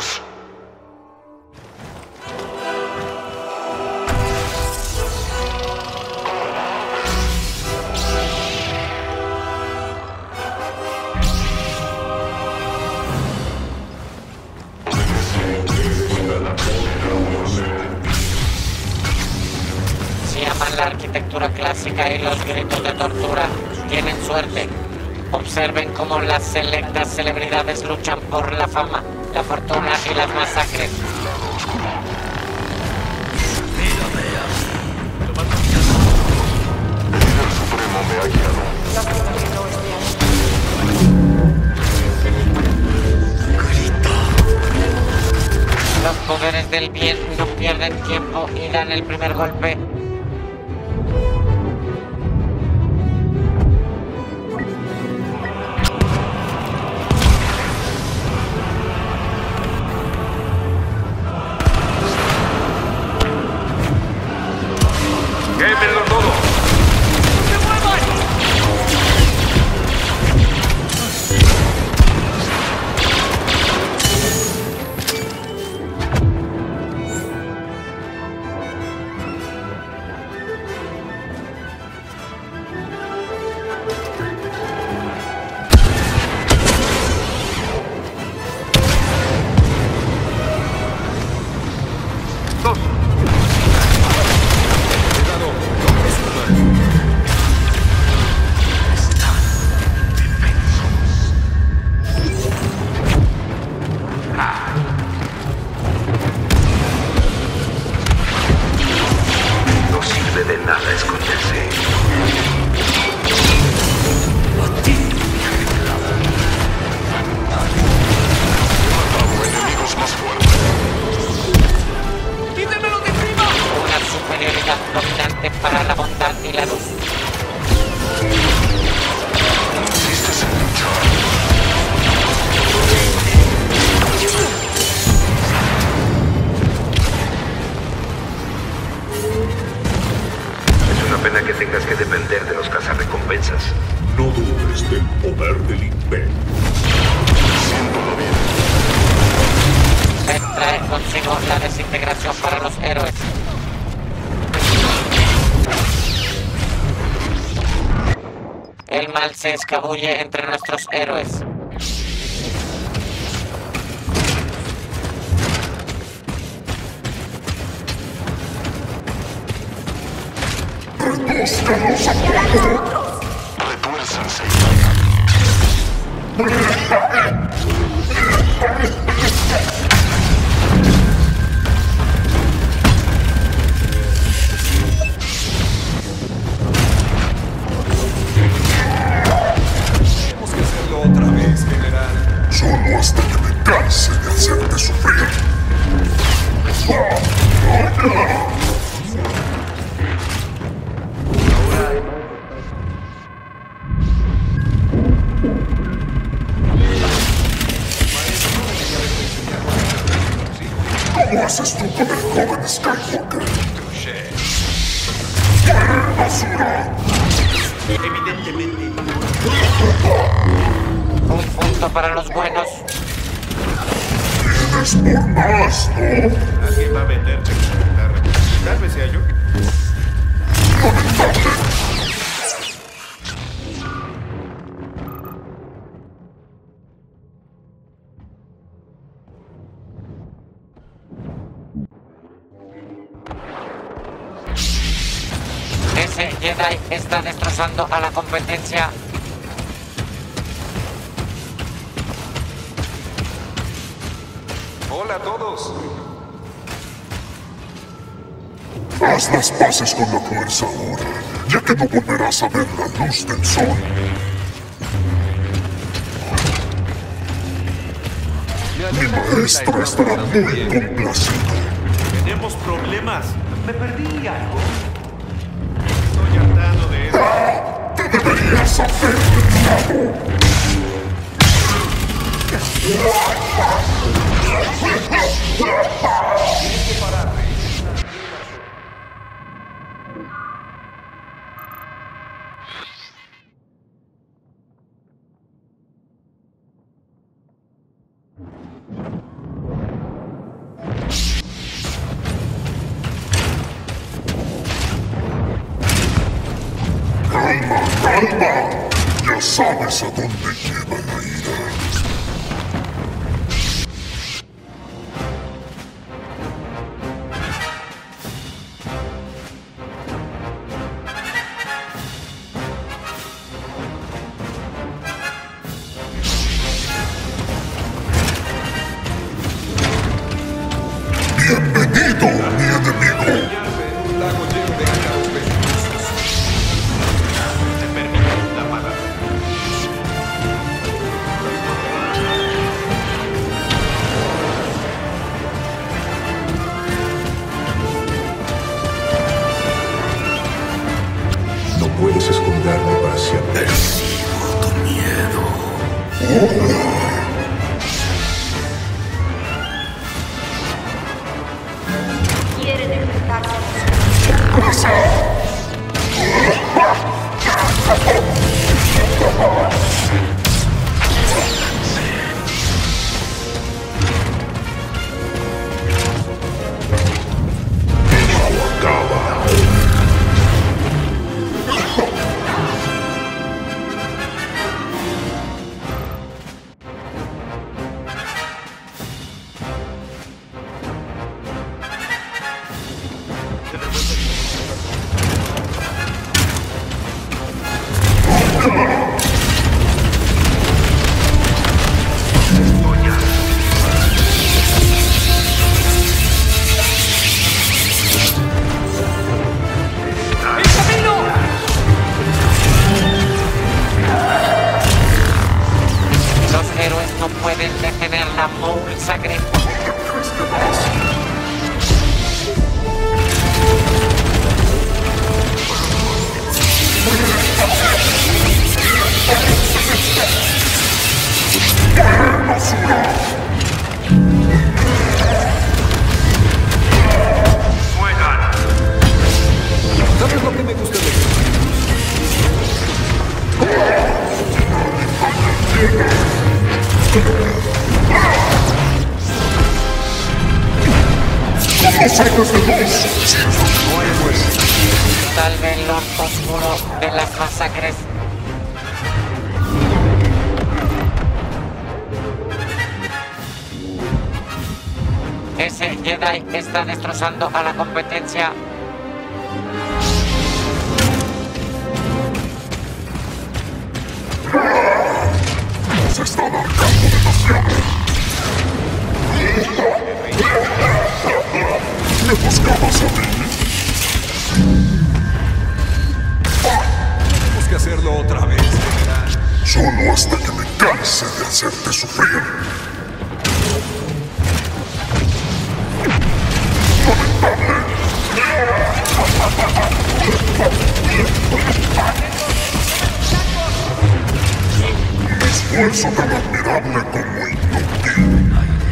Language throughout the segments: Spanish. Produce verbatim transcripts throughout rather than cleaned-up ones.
órdenes. Si aman la arquitectura clásica y los gritos de tortura, tienen suerte. Observen cómo las selectas celebridades luchan por la fama, la fortuna y las masacres. El líder supremo me ha guiado. Los poderes del bien no pierden tiempo y dan el primer golpe. ¡Quémenlo todo! No sirve de nada esconderse. Enemigos más fuertes. Una superioridad dominante para la bondad y la luz. Insistes en luchar. Es una pena que tengas que depender de los cazarrecompensas. No dudes del poder del imperio. Siéntolo bien. Se trae consigo la desintegración para los héroes. El mal se escabulle entre nuestros héroes. Retuérzanse. Tenemos que hacerlo otra vez, general. Solo hasta que me canse de hacerte sufrir. ¿Cómo haces tú con el joven Skywalker? ¡Basura! Evidentemente. Un punto para los buenos. Vienes por más, ¿no? Alguien va a venderse con la guitarra. Tal vez sea yo. Ese Jedi está destrozando a la competencia. Hola a todos. Haz las paces con la fuerza ahora, ya que no volverás a ver la luz del sol. Mi maestro estará muy complacido. Tenemos problemas. Me perdí algo. Estoy hartando de eso. Te deberías haber terminado. Tienes que pararte. Calma, calma. Ya sabes a dónde lleva la ira. ¡Bienvenido, mi enemigo! Un lago lleno de ácaros venenosos. Te permito la palabra. No puedes esconderme para siempre. Percibo tu miedo. Quieren enfrentarse. Los héroes no pueden detener la Moul sangrienta. ¿Sabes lo que me gusta de ti? Salve el orto oscuro de las masacres. Ese Jedi está destrozando a la competencia. Se está alargando demasiado. ¿Me buscabas a mí? Tenemos que hacerlo otra vez, general. Solo hasta que me canse de hacerte sufrir. Me esfuerzo tan admirable como inútil.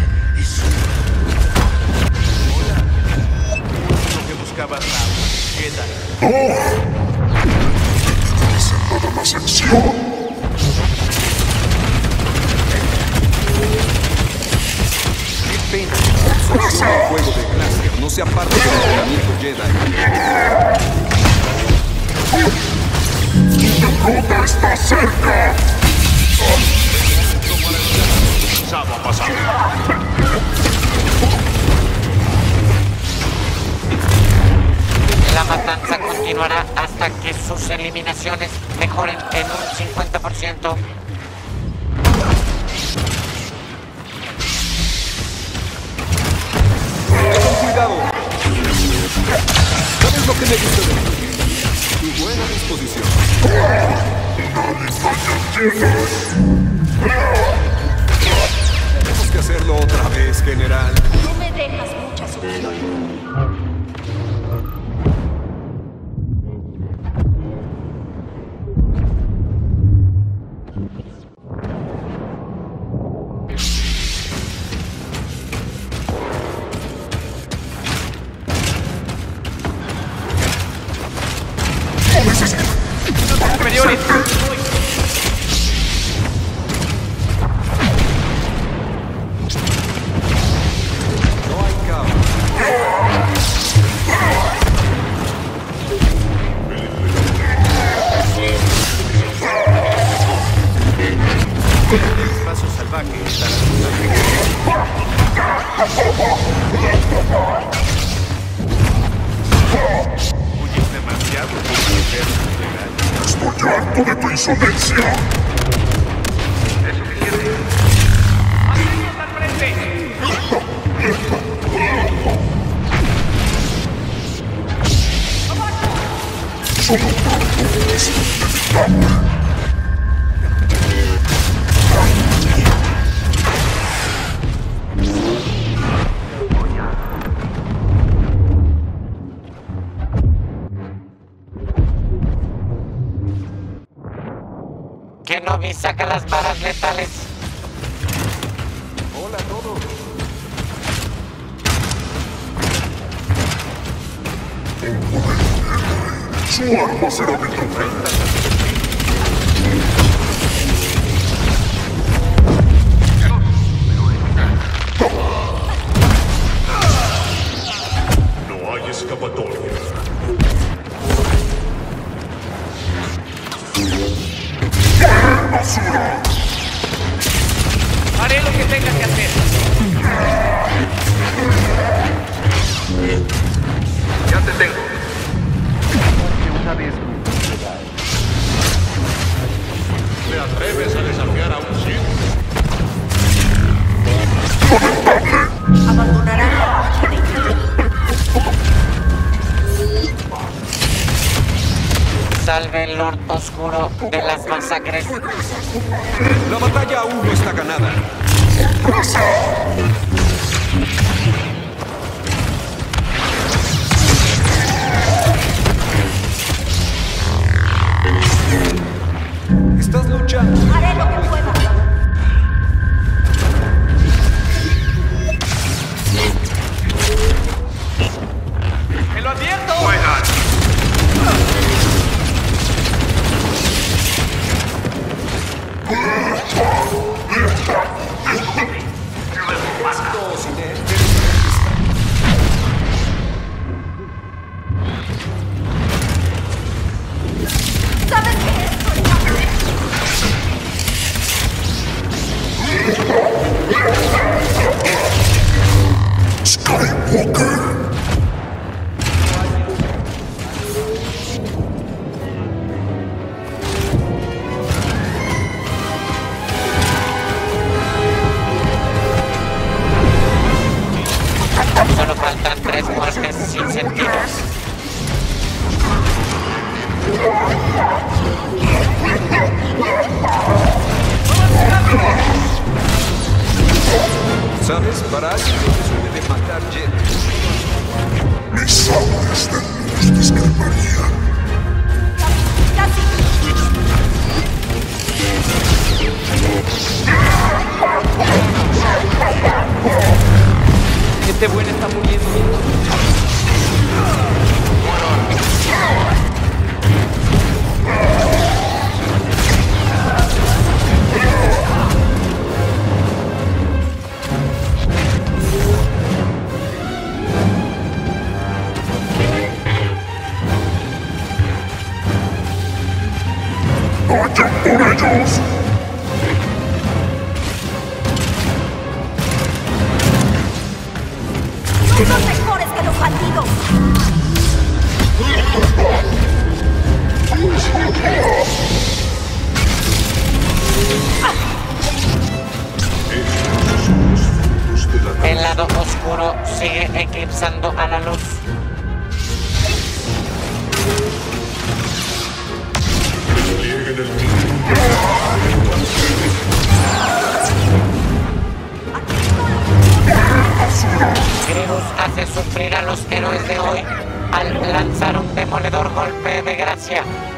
Lo que buscabas, la Jedi. ¡No! Presentada la sección. Qué pena. Solo el juego de Blaster no sea parte del entrenamiento Jedi. ¡Tu derrota está cerca! Pensado a pasar. La matanza continuará hasta que sus eliminaciones mejoren en un cincuenta por ciento. Con cuidado. ¿Sabes lo que me gusta de ti? Tu buena disposición. Tenemos que hacerlo otra vez, general. No me dejas muchas opciones. Superiores. No hay caos. Estoy harto de tu insolencia. Es suficiente. ¡Manténnos al frente! Solo tanto es inevitable. Kenobi saca las varas letales. Hola a todos. Su arma será mi trofeo. No hay escapatoria. ¡Basura! Haré lo que tenga que hacer. Ya te tengo. ¿Te atreves a desafiar a un Sith? Abandonarán la Salve el Lord Oscuro de las masacres. La batalla aún no está ganada. Estás luchando. Haré lo que pueda. ¡Me lo advierto! Juegan. Esto sin él. ¿Sabes qué es? Skywalker. Solo faltan tres muertes sin sentido. ¿Sabes? Para alguien que se suele de matar Jedi. Mis sables de luz discreparían. Casi. Gente buena está muriendo. ¡Vayan por ellos! Son mejores que los bandidos. El lado oscuro sigue eclipsando a la luz. Desplieguen el mío. Grievous hace sufrir a los héroes de hoy al lanzar un demoledor golpe de gracia.